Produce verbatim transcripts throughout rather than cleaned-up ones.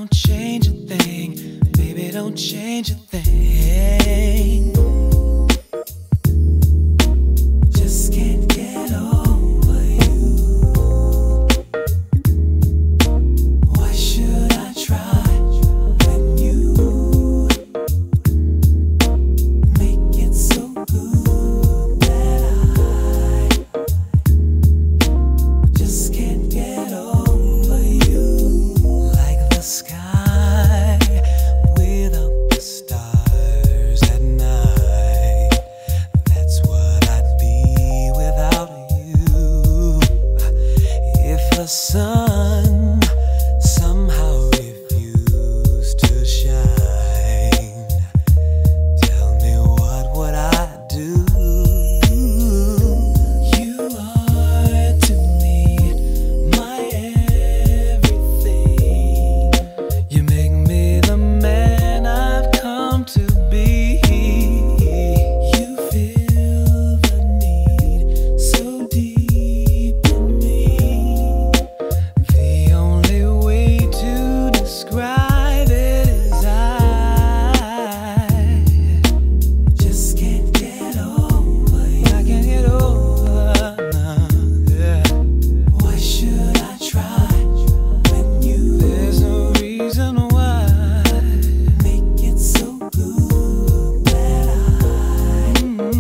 don't change a thing. Baby, don't change a thing. Just can't get over you. Why should I try when you make it so good that I just can't get over you? Like the sky without the stars at night, that's what I'd be without you. If the sun somehow refused to shine, tell me what would I do? You are to me my everything. You make me the man I've come to be. You feel the need so deep in me. The only way to describe it is I just can't get over you. I can't get over, no, yeah. Why should I try when you? There's no reason why. Make it so good that I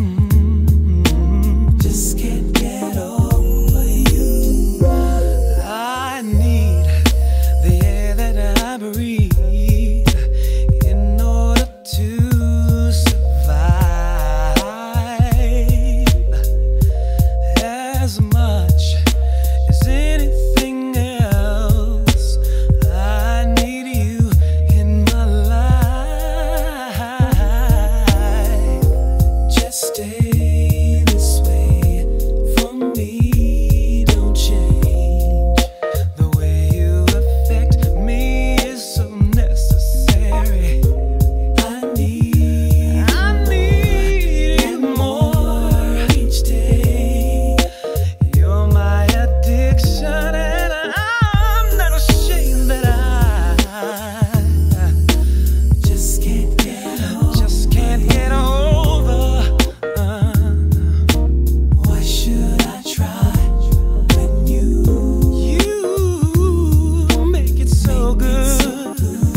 mm, just can't get over you. I need the air that I breathe in order to survive. As much as anything else, I need you in my life. Just stay this way for me. Don't change. The way you affect me is so necessary. I need I need you more each day. You're my addiction, and I'm not ashamed that I just can't get over. Just can't get over. Uh, why should I try when you you make it so good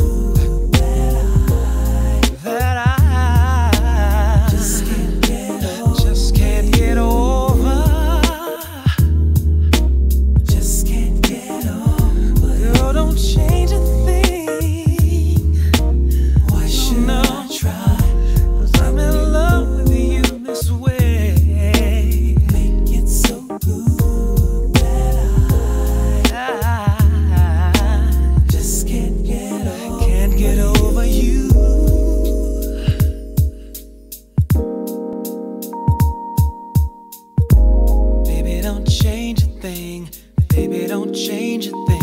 that I just can't get over. Just can't get over. Just can't get over. Girl, don't change a thing. Why should I try? 'Cause I'm in love with you this way. Make it so good that I just can't get over. Can't get over you. Baby, don't change a thing. Baby, don't change a thing.